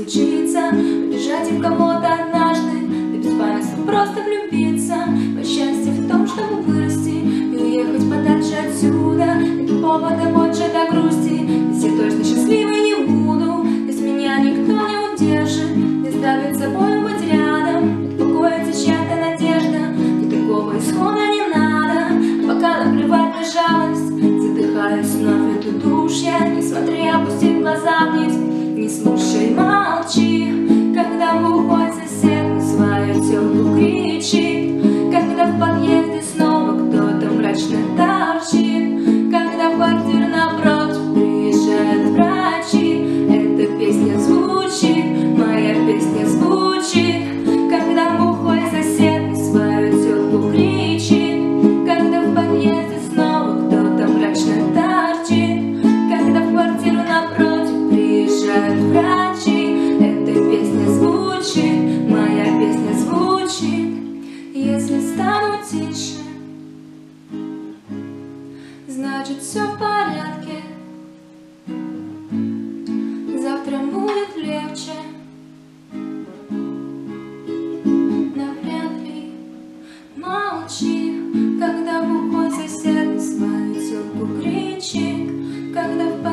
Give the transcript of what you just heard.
случится убежать от кого-то однажды, да беспамятства просто влюбиться. Но счастье в том, чтобы вырасти и уехать подальше отсюда. Это повода больше до грусти, если я точно счастливой не буду. Без меня никто не удержит, не заставит собой быть рядом. Успокоится чья-то надежда, и такого исхода не надо. А пока наплевать на жалость, задыхаюсь вновь от удушья. Не смотри, опусти глаза вниз, не слушай, молчи. Когда уходит сосед, свою тёлку кричит. Когда в подъезде снова кто-то мрачно торчит. Когда в квартиру напротив приезжают врачи. Эта песня звучит, моя песня звучит. Когда уходит сосед, свою тёлку кричит. Когда в подъезде снова кто-то мрачно торчит. Когда в квартиру напротив приезжают врачи. Эта песня звучит, моя песня звучит. Если стану тише, значит все в порядке. Завтра будет легче. Навряд ли. Молчи, когда в уход сосед свою тёлку кричит. Когда в